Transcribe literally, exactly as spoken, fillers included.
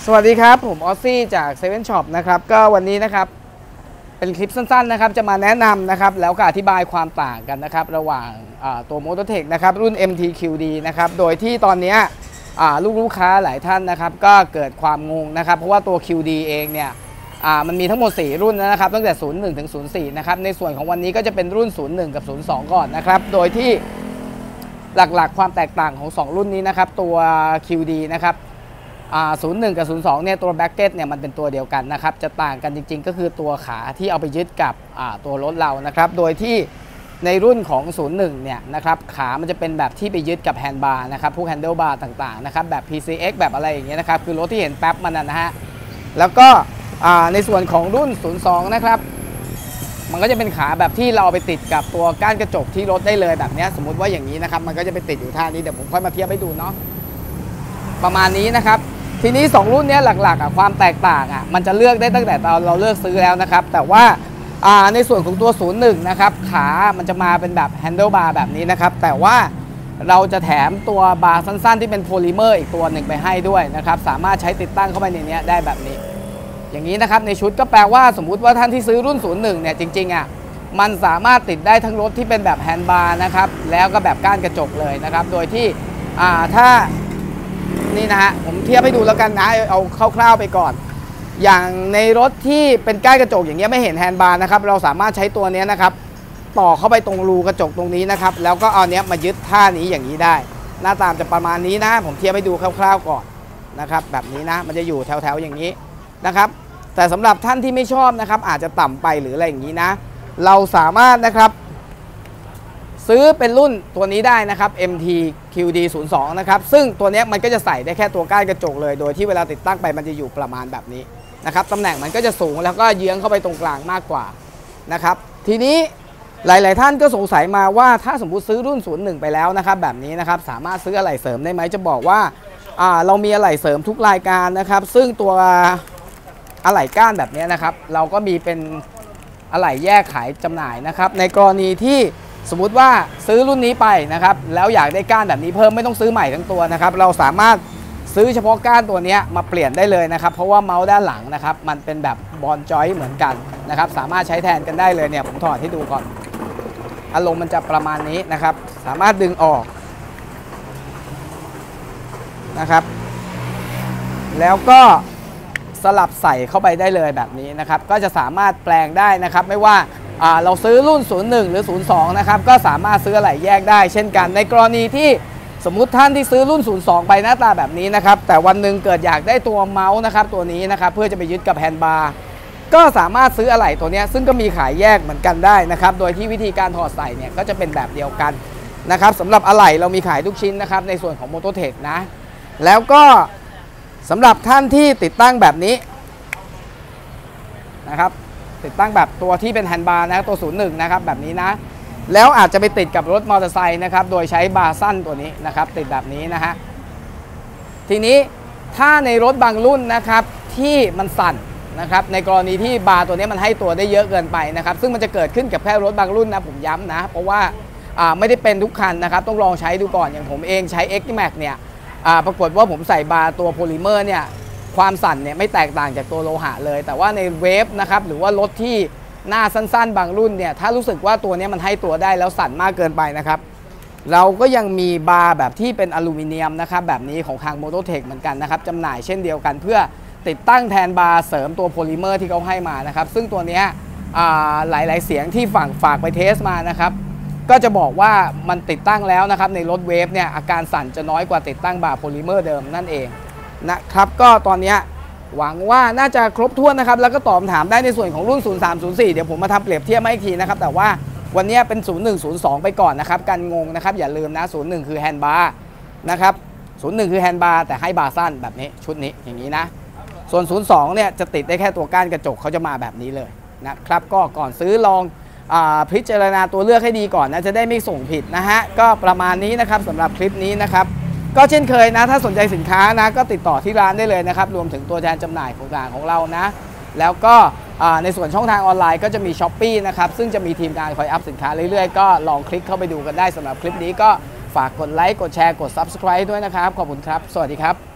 สวัสดีครับผมออสซี่จากเซเว่นช็อปนะครับก็วันนี้นะครับเป็นคลิปสั้นๆนะครับจะมาแนะนำนะครับแล้วก็อธิบายความต่างกันนะครับระหว่างตัว Motortech นะครับรุ่น เอ็ม ที คิว ดี นะครับโดยที่ตอนนี้ลูกลูกค้าหลายท่านนะครับก็เกิดความงงนะครับเพราะว่าตัว คิว ดี เองเนี่ยมันมีทั้งหมดสี่รุ่นนะครับตั้งแต่ศูนย์หนึ่งถึงศูนย์สี่นะครับในส่วนของวันนี้ก็จะเป็นรุ่นศูนย์หนึ่งกับศูนย์สองก่อนนะครับโดยที่หลักๆความแตกต่างของสองรุ่นนี้นะครับตัว คิว ดี นะครับศูนย์หนึ่งกับศูนย์สองเนี่ยตัวแบ็กเก็ตเนี่ยมันเป็นตัวเดียวกันนะครับจะต่างกันจริงๆก็คือตัวขาที่เอาไปยึดกับตัวรถเรานะครับโดยที่ในรุ่นของศูนย์หนึ่งเนี่ยนะครับขามันจะเป็นแบบที่ไปยึดกับแฮนด์บาร์นะครับพวกแฮนเดิลบาร์ต่างๆนะครับแบบ พี ซี เอ็กซ์ แบบอะไรอย่างเงี้ยนะครับคือรถที่เห็นแป๊บมันนะฮะแล้วก็ในส่วนของรุ่นศูนย์สองนะครับมันก็จะเป็นขาแบบที่เราเอาไปติดกับตัวก้านกระจกที่รถได้เลยแบบนี้สมมุติว่าอย่างนี้นะครับมันก็จะไปติดอยู่ท่านี้เดี๋ยวผมค่อยมาเทียบให้ดูเนาะประมาณนี้นะครับทีนี้สองรุ่นนี้หลักๆอ่ะความแตกต่างอ่ะมันจะเลือกได้ตั้งแต่ตอนเราเลือกซื้อแล้วนะครับแต่ว่าในส่วนของตัวศูนย์หนึ่งนะครับขามันจะมาเป็นแบบแฮนเดิลบาร์แบบนี้นะครับแต่ว่าเราจะแถมตัวบาร์สั้นๆที่เป็นโพลิเมอร์อีกตัวหนึ่งไปให้ด้วยนะครับสามารถใช้ติดตั้งเข้าไปในนี้ได้แบบนี้อย่างนี้นะครับในชุดก็แปลว่าสมมุติว่าท่านที่ซื้อรุ่นศูนย์หนึ่งเนี่ยจริงๆอ่ะมันสามารถติดได้ทั้งรถที่เป็นแบบแฮนด์บาร์นะครับแล้วก็แบบก้านกระจกเลยนะครับโดยที่ถ้านี่นะฮะผมเทียบให้ดูแล้วกันนะเอาคร่าวๆไปก่อนอย่างในรถที่เป็นก้านกระจกอย่างเงี้ยไม่เห็นแฮนด์บาร์นะครับเราสามารถใช้ตัวนี้นะครับต่อเข้าไปตรงรูกระจกตรงนี้นะครับแล้วก็เอาเนี้ยมายึดท่านี้อย่างนี้ได้หน้าตามจะประมาณนี้นะผมเทียบให้ดูคร่าวๆก่อนนะครับแบบนี้นะมันจะอยู่แถวๆอย่างนี้นะครับแต่สำหรับท่านที่ไม่ชอบนะครับอาจจะต่ำไปหรืออะไรอย่างนี้นะเราสามารถนะครับซื้อเป็นรุ่นตัวนี้ได้นะครับ เอ็ม ที คิว ดี ศูนย์สอง นะครับซึ่งตัวนี้มันก็จะใส่ได้แค่ตัวก้านกระจกเลยโดยที่เวลาติดตั้งไปมันจะอยู่ประมาณแบบนี้นะครับตำแหน่งมันก็จะสูงแล้วก็เยื้องเข้าไปตรงกลางมากกว่านะครับทีนี้หลายๆท่านก็สงสัยมาว่าถ้าสมมุติซื้อรุ่นศูนย์หนึ่งไปแล้วนะครับแบบนี้นะครับสามารถซื้ออะไหล่เสริมได้ไหมจะบอกว่าเรามีอะไหล่เสริมทุกรายการนะครับซึ่งตัวอะไหล่ก้านแบบนี้นะครับเราก็มีเป็นอะไหล่แยกขายจำหน่ายนะครับในกรณีที่สมมุติว่าซื้อรุ่นนี้ไปนะครับแล้วอยากได้ก้านแบบนี้เพิ่มไม่ต้องซื้อใหม่ทั้งตัวนะครับเราสามารถซื้อเฉพาะก้านตัวนี้มาเปลี่ยนได้เลยนะครับเพราะว่าเมาส์ด้านหลังนะครับมันเป็นแบบบอลจอยเหมือนกันนะครับสามารถใช้แทนกันได้เลยเนี่ยผมถอดให้ดูก่อนอารมณ์มันจะประมาณนี้นะครับสามารถดึงออกนะครับแล้วก็สลับใส่เข้าไปได้เลยแบบนี้นะครับก็จะสามารถแปลงได้นะครับไม่ว่าเราซื้อรุ่นศูนย์หนึ่งหรือศูนย์สองนะครับก็สามารถซื้ออะไหล่แยกได้เช่นกันในกรณีที่สมมุติท่านที่ซื้อรุ่นศูนย์สองไปหน้าตาแบบนี้นะครับแต่วันหนึ่งเกิดอยากได้ตัวเมาส์นะครับตัวนี้นะครับเพื่อจะไปยึดกับแฮนด์บาร์ก็สามารถซื้ออะไหล่ตัวนี้ซึ่งก็มีขายแยกเหมือนกันได้นะครับโดยที่วิธีการถอดใส่เนี่ยก็จะเป็นแบบเดียวกันนะครับสำหรับอะไหล่เรามีขายทุกชิ้นนะครับในส่วนของ Motortech นะแล้วก็สำหรับท่านที่ติดตั้งแบบนี้นะครับติดตั้งแบบตัวที่เป็นแฮนด์บาร์นะตัวศูนย์หนึ่งนะครับแบบนี้นะแล้วอาจจะไปติดกับรถมอเตอร์ไซค์นะครับโดยใช้บาร์สั้นตัวนี้นะครับติดแบบนี้นะฮะทีนี้ถ้าในรถบางรุ่นนะครับที่มันสั่นนะครับในกรณีที่บาร์ตัวนี้มันให้ตัวได้เยอะเกินไปนะครับซึ่งมันจะเกิดขึ้นกับแค่รถบางรุ่นนะผมย้ำนะเพราะว่าไม่ได้เป็นทุกคันนะครับต้องลองใช้ดูก่อนอย่างผมเองใช้ เอ็กซ์ แม็ก เนี่ยปรากฏว่าผมใส่บาร์ตัวโพลิเมอร์เนี่ยความสั่นเนี่ยไม่แตกต่างจากตัวโลหะเลยแต่ว่าในเวฟนะครับหรือว่ารถที่หน้าสั้นๆบางรุ่นเนี่ยถ้ารู้สึกว่าตัวนี้มันให้ตัวได้แล้วสั่นมากเกินไปนะครับเราก็ยังมีบาร์แบบที่เป็นอลูมิเนียมนะครับแบบนี้ของทาง Motortech เหมือนกันนะครับจำหน่ายเช่นเดียวกันเพื่อติดตั้งแทนบาร์เสริมตัวโพลิเมอร์ที่เขาให้มานะครับซึ่งตัวนี้หลายๆเสียงที่ฝั่งฝากไปเทสมานะครับก็จะบอกว่ามันติดตั้งแล้วนะครับในรถเวฟเนี่ยอาการสั่นจะน้อยกว่าติดตั้งบาร์โพลิเมอร์เดิมนั่นเองนะครับก็ตอนนี้หวังว่าน่าจะครบถ้วนนะครับแล้วก็ตอบคำถามได้ในส่วนของรุ่นศูนย์สาม ศูนย์สี่เดี๋ยวผมมาทำเปรียบเทียบให้อีกทีนะครับแต่ว่าวันนี้เป็นศูนย์หนึ่ง ศูนย์สองไปก่อนนะครับกันงงนะครับอย่าลืมนะศูนย์หนึ่งคือแฮนด์บาร์นะครับศูนย์หนึ่งคือแฮนด์บาร์แต่ให้บาร์สั้นแบบนี้ชุดนี้อย่างนี้นะส่วนศูนย์สองเนี่ยจะติดได้แค่ตัวก้านกระจกเขาจะมาแบบนี้เลยนะครับก็ก่อนซื้อลองพิจารณาตัวเลือกให้ดีก่อนนะจะได้ไม่ส่งผิดนะฮะก็ประมาณนี้นะครับสำหรับคลิปนี้นะครับก็เช่นเคยนะถ้าสนใจสินค้านะก็ติดต่อที่ร้านได้เลยนะครับรวมถึงตัวแทนจำหน่ายของต่างของเรานะแล้วก็ในส่วนช่องทางออนไลน์ก็จะมี ช้อปปี้ นะครับซึ่งจะมีทีมงานคอยอัพสินค้าเรื่อยๆก็ลองคลิกเข้าไปดูกันได้สำหรับคลิปนี้ก็ฝากกดไลค์กดแชร์กด ซับสไครบ์ ด้วยนะครับขอบคุณครับสวัสดีครับ